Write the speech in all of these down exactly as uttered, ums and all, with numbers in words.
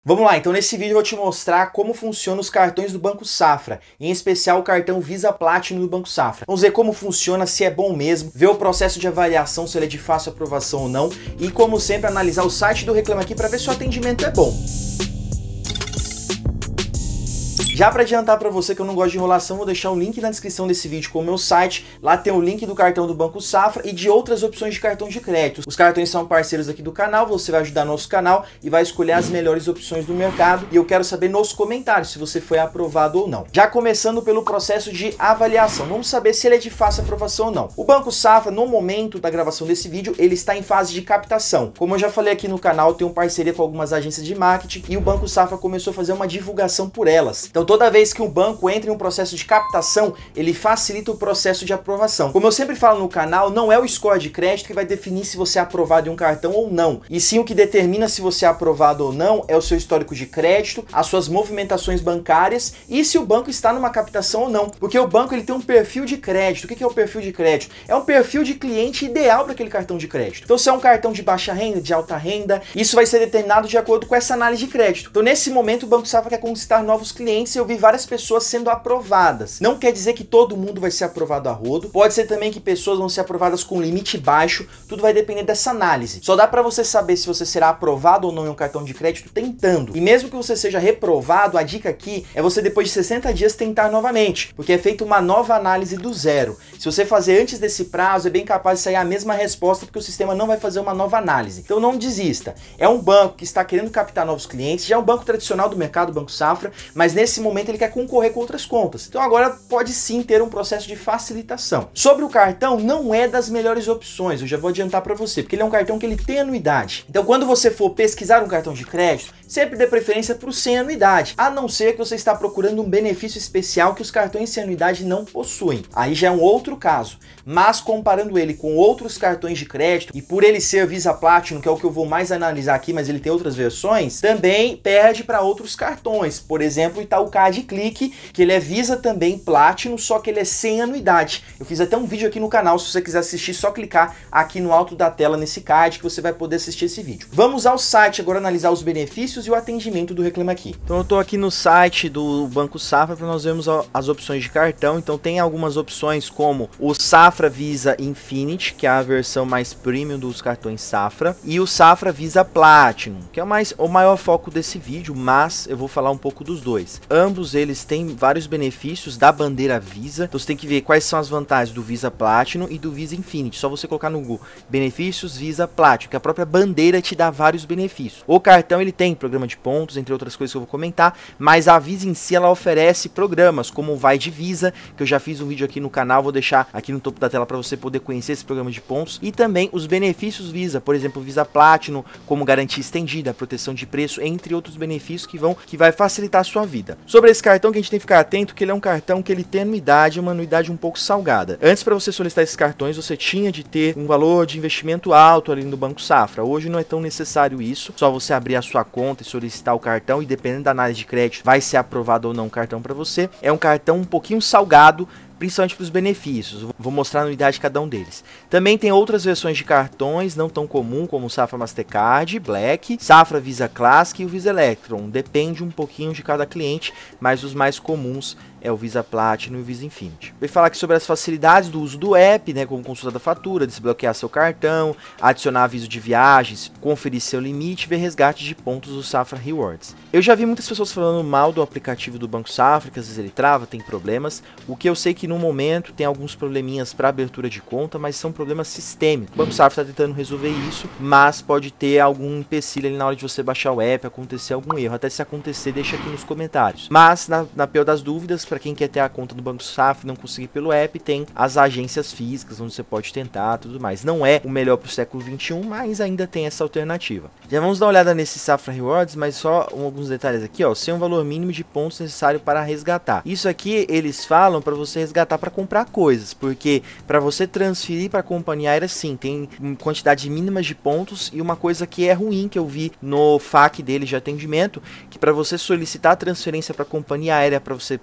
Vamos lá, então nesse vídeo eu vou te mostrar como funcionam os cartões do Banco Safra, em especial o cartão Visa Platinum do Banco Safra. Vamos ver como funciona, se é bom mesmo, ver o processo de avaliação, se ele é de fácil aprovação ou não, e como sempre analisar o site do Reclame Aqui para ver se o atendimento é bom. Já para adiantar para você que eu não gosto de enrolação, vou deixar o link na descrição desse vídeo com o meu site. Lá tem o link do cartão do Banco Safra e de outras opções de cartão de crédito. Os cartões são parceiros aqui do canal, você vai ajudar nosso canal e vai escolher as melhores opções do mercado. E eu quero saber nos comentários se você foi aprovado ou não. Já começando pelo processo de avaliação, vamos saber se ele é de fácil aprovação ou não. O Banco Safra, no momento da gravação desse vídeo, ele está em fase de captação. Como eu já falei aqui no canal, tem uma parceria com algumas agências de marketing e o Banco Safra começou a fazer uma divulgação por elas. Então toda vez que um banco entra em um processo de captação, ele facilita o processo de aprovação. Como eu sempre falo no canal, não é o score de crédito que vai definir se você é aprovado em um cartão ou não. E sim, o que determina se você é aprovado ou não é o seu histórico de crédito, as suas movimentações bancárias e se o banco está numa captação ou não. Porque o banco ele tem um perfil de crédito. O que é o perfil de crédito? É um perfil de cliente ideal para aquele cartão de crédito. Então, se é um cartão de baixa renda, de alta renda, isso vai ser determinado de acordo com essa análise de crédito. Então, nesse momento, o Banco Safra quer conquistar novos clientes e eu vi várias pessoas sendo aprovadas. Não quer dizer que todo mundo vai ser aprovado a rodo. Pode ser também que pessoas vão ser aprovadas com limite baixo. Tudo vai depender dessa análise. Só dá para você saber se você será aprovado ou não em um cartão de crédito tentando. E mesmo que você seja reprovado, a dica aqui é você depois de sessenta dias tentar novamente, porque é feita uma nova análise do zero. Se você fazer antes desse prazo, é bem capaz de sair a mesma resposta, porque o sistema não vai fazer uma nova análise. Então não desista. É um banco que está querendo captar novos clientes, já é um banco tradicional do mercado, o Banco Safra, mas nesse momento ele quer concorrer com outras contas. Então agora pode sim ter um processo de facilitação. Sobre o cartão, não é das melhores opções, eu já vou adiantar para você, porque ele é um cartão que ele tem anuidade. Então quando você for pesquisar um cartão de crédito, sempre dê preferência para o sem anuidade, a não ser que você está procurando um benefício especial que os cartões sem anuidade não possuem. Aí já é um outro caso. Mas comparando ele com outros cartões de crédito, e por ele ser Visa Platinum, que é o que eu vou mais analisar aqui, mas ele tem outras versões, também perde para outros cartões. Por exemplo, o Itaú Card Click, que ele é Visa também Platinum, só que ele é sem anuidade. Eu fiz até um vídeo aqui no canal, se você quiser assistir, só clicar aqui no alto da tela nesse card que você vai poder assistir esse vídeo. Vamos ao site agora analisar os benefícios e o atendimento do Reclame Aqui. Então eu tô aqui no site do Banco Safra para nós vermos as opções de cartão. Então tem algumas opções como o Safra Visa Infinity, que é a versão mais premium dos cartões Safra, e o Safra Visa Platinum, que é o, mais, o maior foco desse vídeo, mas eu vou falar um pouco dos dois. Ambos eles têm vários benefícios da bandeira Visa, então você tem que ver quais são as vantagens do Visa Platinum e do Visa Infinity. Só você colocar no Google benefícios Visa Platinum, que a própria bandeira te dá vários benefícios. O cartão ele tem programa de pontos, entre outras coisas que eu vou comentar, mas a Visa em si ela oferece programas como o Vai de Visa, que eu já fiz um vídeo aqui no canal, vou deixar aqui no topo da tela para você poder conhecer esse programa de pontos, e também os benefícios Visa, por exemplo, Visa Platinum, como garantia estendida, proteção de preço, entre outros benefícios que vão que vai facilitar a sua vida. Sobre esse cartão que a gente tem que ficar atento, que ele é um cartão que ele tem anuidade, uma anuidade um pouco salgada. Antes, para você solicitar esses cartões, você tinha de ter um valor de investimento alto ali no Banco Safra. Hoje não é tão necessário isso, só você abrir a sua conta e solicitar o cartão, e dependendo da análise de crédito, vai ser aprovado ou não o cartão para você. É um cartão um pouquinho salgado, principalmente para os benefícios. Vou mostrar a anuidade de cada um deles. Também tem outras versões de cartões não tão comum, como o Safra Mastercard, Black, Safra Visa Classic e o Visa Electron. Depende um pouquinho de cada cliente, mas os mais comuns é o Visa Platinum e o Visa Infinity. Vou falar aqui sobre as facilidades do uso do app, né, como consulta da fatura, desbloquear seu cartão, adicionar aviso de viagens, conferir seu limite e ver resgate de pontos do Safra Rewards. Eu já vi muitas pessoas falando mal do aplicativo do Banco Safra, que às vezes ele trava, tem problemas. O que eu sei que no momento tem alguns probleminhas para abertura de conta, mas são problemas sistêmicos. O Banco Safra está tentando resolver isso, mas pode ter algum empecilho ali na hora de você baixar o app, acontecer algum erro. Até se acontecer, deixa aqui nos comentários. Mas, na, na pior das dúvidas, para quem quer ter a conta do Banco Safra e não conseguir pelo app, tem as agências físicas onde você pode tentar, tudo mais. Não é o melhor para o século vinte e um, mas ainda tem essa alternativa. Já vamos dar uma olhada nesse Safra Rewards, mas só um, alguns detalhes aqui, ó. Sem um valor mínimo de pontos necessário para resgatar. Isso aqui eles falam para você resgatar para comprar coisas, porque para você transferir para a companhia aérea, sim, tem quantidade mínima de pontos. E uma coisa que é ruim que eu vi no F A Q dele de atendimento, que para você solicitar a transferência para a companhia aérea, para você, por exemplo,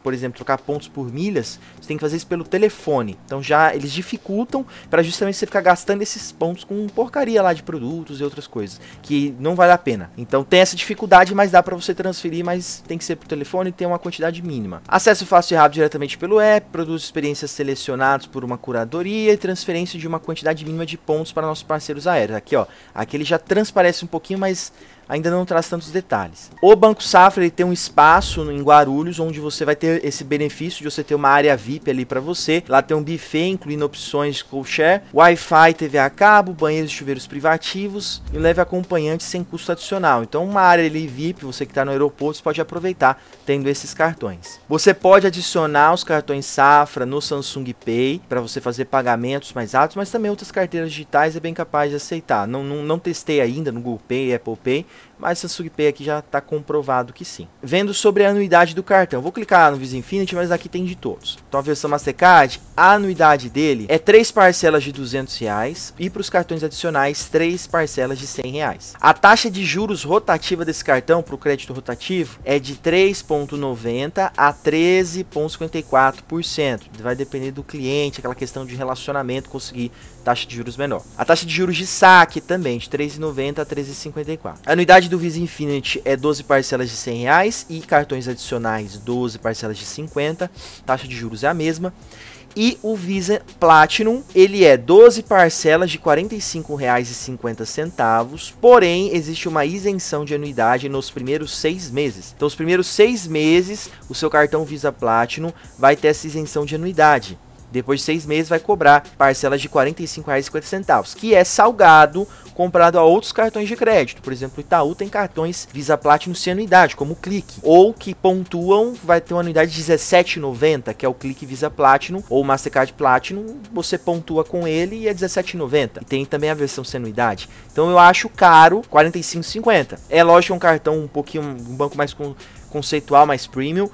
trocar pontos por milhas, você tem que fazer isso pelo telefone. Então já eles dificultam para justamente você ficar gastando esses pontos com porcaria lá de produtos e outras coisas, que não vale a pena. Então tem essa dificuldade, mas dá para você transferir, mas tem que ser por telefone e tem uma quantidade mínima. Acesso fácil e rápido diretamente pelo app, produtos e experiências selecionados por uma curadoria e transferência de uma quantidade mínima de pontos para nossos parceiros aéreos. Aqui, ó, aqui ele já transparece um pouquinho, mas ainda não traz tantos detalhes. O Banco Safra ele tem um espaço em Guarulhos onde você vai ter esse benefício de você ter uma área V I P ali para você. Lá tem um buffet incluindo opções de co-share, Wi-Fi, T V a cabo, banheiros e chuveiros privativos e leve acompanhante sem custo adicional. Então uma área ali V I P, você que está no aeroporto, você pode aproveitar tendo esses cartões. Você pode adicionar os cartões Safra no Samsung Pay para você fazer pagamentos mais altos, mas também outras carteiras digitais é bem capaz de aceitar. Não, não, não testei ainda no Google Pay, Apple Pay, mas Samsung Pay aqui já está comprovado que sim. Vendo sobre a anuidade do cartão, vou clicar no Visa Infinity, mas aqui tem de todos. Então a versão Mastercard, a anuidade dele é três parcelas de duzentos reais e para os cartões adicionais três parcelas de cem reais. A taxa de juros rotativa desse cartão para o crédito rotativo é de três vírgula noventa a treze vírgula cinquenta e quatro por cento. Vai depender do cliente, aquela questão de relacionamento, conseguir taxa de juros menor. A taxa de juros de saque também de três vírgula noventa a treze vírgula cinquenta e quatro. A anuidade do Visa Infinity é doze parcelas de cem reais e cartões adicionais doze parcelas de cinquenta. Taxa de juros é a mesma. E o Visa Platinum, ele é doze parcelas de quarenta e cinco reais e cinquenta centavos, porém existe uma isenção de anuidade nos primeiros seis meses. Então os primeiros seis meses, o seu cartão Visa Platinum vai ter essa isenção de anuidade. Depois de seis meses vai cobrar parcelas de quarenta e cinco reais e cinquenta centavos, que é salgado comparado a outros cartões de crédito. Por exemplo, o Itaú tem cartões Visa Platinum sem anuidade, como o Clique, ou que pontuam, vai ter uma anuidade de dezessete reais e noventa centavos, que é o Clique Visa Platinum, ou o Mastercard Platinum, você pontua com ele e é dezessete reais e noventa centavos. E tem também a versão sem anuidade. Então eu acho caro, quarenta e cinco reais e cinquenta centavos. É lógico que é um cartão um pouquinho, um banco mais com conceitual, mais premium,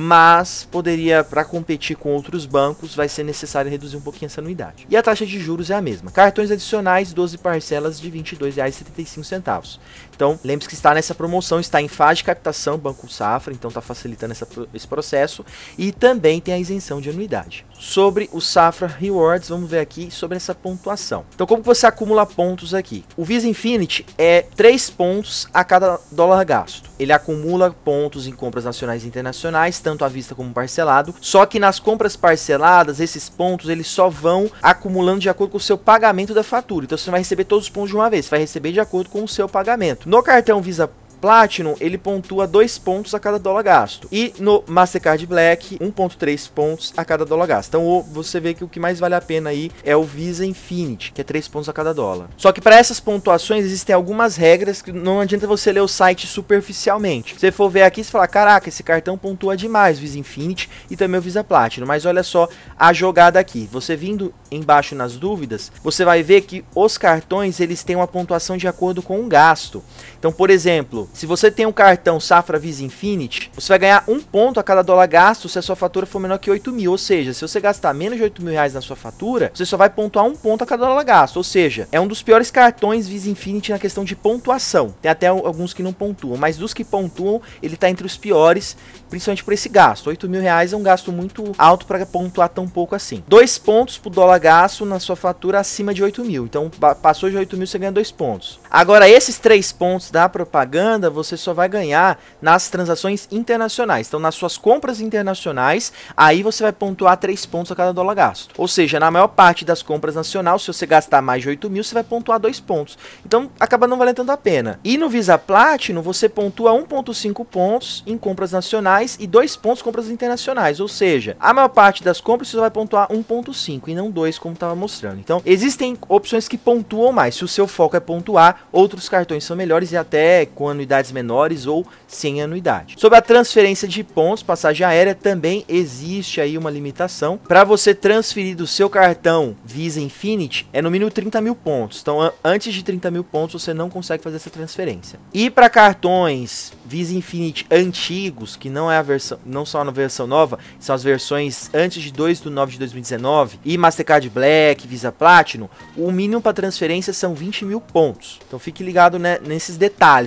mas poderia, para competir com outros bancos, vai ser necessário reduzir um pouquinho essa anuidade. E a taxa de juros é a mesma. Cartões adicionais, doze parcelas de vinte e dois reais e setenta e cinco centavos. Então, lembre-se que está nessa promoção, está em fase de captação, Banco Safra, então está facilitando essa, esse processo, e também tem a isenção de anuidade. Sobre o Safra Rewards, vamos ver aqui sobre essa pontuação. Então, como você acumula pontos aqui? O Visa Infinity é três pontos a cada dólar gasto. Ele acumula pontos em compras nacionais e internacionais, tanto à vista como parcelado, só que nas compras parceladas, esses pontos eles só vão acumulando de acordo com o seu pagamento da fatura. Então você não vai receber todos os pontos de uma vez, você vai receber de acordo com o seu pagamento. No cartão Visa Platinum, ele pontua dois pontos a cada dólar gasto. E no Mastercard Black, um vírgula três pontos a cada dólar gasto. Então você vê que o que mais vale a pena aí é o Visa Infinity, que é três pontos a cada dólar. Só que para essas pontuações existem algumas regras que não adianta você ler o site superficialmente. Se você for ver aqui, você fala, caraca, esse cartão pontua demais, Visa Infinity e também o Visa Platinum. Mas olha só a jogada aqui. Você vindo embaixo nas dúvidas, você vai ver que os cartões eles têm uma pontuação de acordo com o gasto. Então, por exemplo, se você tem um cartão Safra Visa Infinity, você vai ganhar um ponto a cada dólar gasto se a sua fatura for menor que oito mil. Ou seja, se você gastar menos de oito mil reais na sua fatura, você só vai pontuar um ponto a cada dólar gasto. Ou seja, é um dos piores cartões Visa Infinity na questão de pontuação. Tem até alguns que não pontuam, mas dos que pontuam, ele está entre os piores, principalmente por esse gasto. oito mil reais é um gasto muito alto para pontuar tão pouco assim. Dois pontos por dólar gasto na sua fatura acima de oito mil. Então, passou de oito mil, você ganha dois pontos. Agora, esses três pontos da propaganda, você só vai ganhar nas transações internacionais. Então, nas suas compras internacionais, aí você vai pontuar três pontos a cada dólar gasto. Ou seja, na maior parte das compras nacionais, se você gastar mais de oito mil, você vai pontuar dois pontos. Então, acaba não valendo tanto a pena. E no Visa Platinum, você pontua um vírgula cinco pontos em compras nacionais e dois pontos em compras internacionais. Ou seja, a maior parte das compras você vai pontuar um vírgula cinco e não dois, como estava mostrando. Então, existem opções que pontuam mais. Se o seu foco é pontuar, outros cartões são melhores e até com anuidades menores ou sem anuidade. Sobre a transferência de pontos, passagem aérea, também existe aí uma limitação. Para você transferir do seu cartão Visa Infinity, é no mínimo trinta mil pontos. Então, antes de trinta mil pontos, você não consegue fazer essa transferência. E para cartões Visa Infinity antigos, que não é a versão, não são a versão nova, são as versões antes de dois de nove de dois mil e dezenove, e Mastercard Black, Visa Platinum, o mínimo para transferência são vinte mil pontos. Então, fique ligado, né, nesses detalhes. São detalhes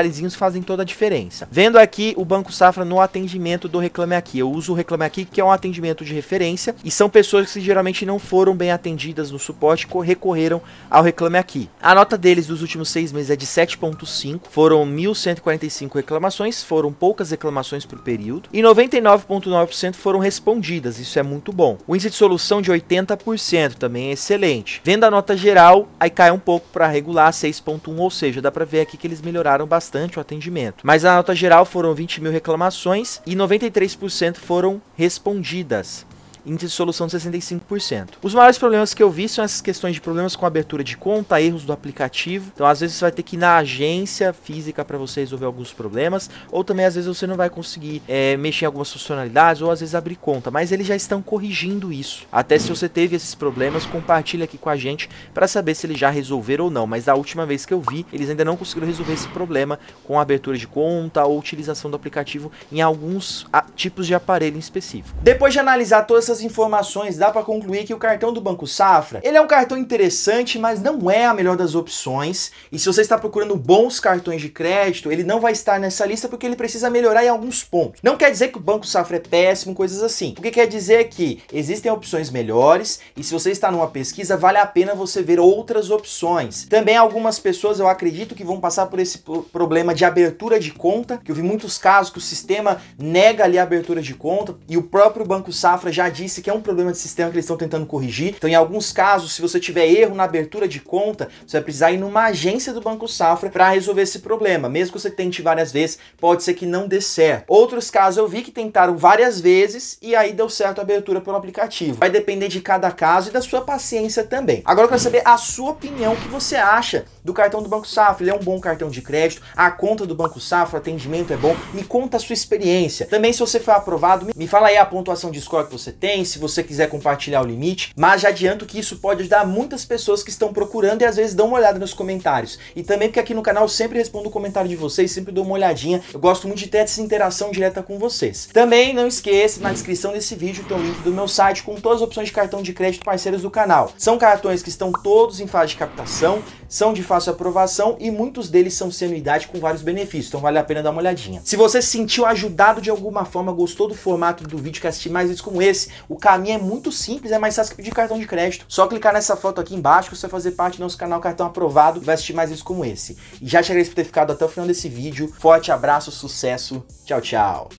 detalhezinhos fazem toda a diferença. Vendo aqui o Banco Safra no atendimento do Reclame Aqui. Eu uso o Reclame Aqui, que é um atendimento de referência, e são pessoas que geralmente não foram bem atendidas no suporte e recorreram ao Reclame Aqui. A nota deles dos últimos seis meses é de sete ponto cinco, foram mil cento e quarenta e cinco reclamações, foram poucas reclamações por período, e noventa e nove vírgula nove por cento foram respondidas, isso é muito bom. O índice de solução de oitenta por cento também é excelente. Vendo a nota geral, aí cai um pouco para regular seis ponto um, ou seja, dá para ver aqui que eles melhoraram bastante o atendimento. Mas a nota geral foram vinte mil reclamações e noventa e três por cento foram respondidas. Índice de solução de sessenta e cinco por cento. Os maiores problemas que eu vi são essas questões de problemas com abertura de conta, erros do aplicativo. Então, às vezes, você vai ter que ir na agência física para você resolver alguns problemas, ou também, às vezes, você não vai conseguir é, mexer em algumas funcionalidades, ou às vezes abrir conta. Mas eles já estão corrigindo isso. Até se você teve esses problemas, compartilha aqui com a gente para saber se eles já resolveram ou não. Mas da última vez que eu vi, eles ainda não conseguiram resolver esse problema com a abertura de conta ou utilização do aplicativo em alguns a, tipos de aparelho em específico. Depois de analisar todas essas informações, dá para concluir que o cartão do Banco Safra, ele é um cartão interessante, mas não é a melhor das opções. E se você está procurando bons cartões de crédito, ele não vai estar nessa lista porque ele precisa melhorar em alguns pontos. Não quer dizer que o Banco Safra é péssimo, coisas assim. O que quer dizer é que existem opções melhores e se você está numa pesquisa, vale a pena você ver outras opções. Também algumas pessoas, eu acredito, que vão passar por esse problema de abertura de conta, que eu vi muitos casos que o sistema nega ali a abertura de conta e o próprio Banco Safra já disse que é um problema de sistema que eles estão tentando corrigir. Então, em alguns casos, se você tiver erro na abertura de conta, você vai precisar ir numa agência do Banco Safra para resolver esse problema. Mesmo que você tente várias vezes, pode ser que não dê certo. Outros casos eu vi que tentaram várias vezes e aí deu certo a abertura pelo aplicativo. Vai depender de cada caso e da sua paciência também. Agora eu quero saber a sua opinião, o que você acha do cartão do Banco Safra. Ele é um bom cartão de crédito? A conta do Banco Safra, o atendimento é bom? Me conta a sua experiência. Também, se você foi aprovado, me fala aí a pontuação de score que você tem, se você quiser compartilhar o limite, mas já adianto que isso pode ajudar muitas pessoas que estão procurando e às vezes dão uma olhada nos comentários. E também porque aqui no canal eu sempre respondo o comentário de vocês, sempre dou uma olhadinha, eu gosto muito de ter essa interação direta com vocês. Também não esqueça, na descrição desse vídeo tem o link do meu site com todas as opções de cartão de crédito parceiros do canal. São cartões que estão todos em fase de captação, são de fácil aprovação e muitos deles são sem anuidade com vários benefícios, então vale a pena dar uma olhadinha. Se você se sentiu ajudado de alguma forma, gostou do formato do vídeo, quer assistir mais vídeos como esse, o caminho é muito simples, é mais fácil que pedir cartão de crédito. Só clicar nessa foto aqui embaixo que você vai fazer parte do nosso canal Cartão Aprovado e vai assistir mais vídeos como esse. E já te agradeço por ter ficado até o final desse vídeo. Forte abraço, sucesso, tchau, tchau.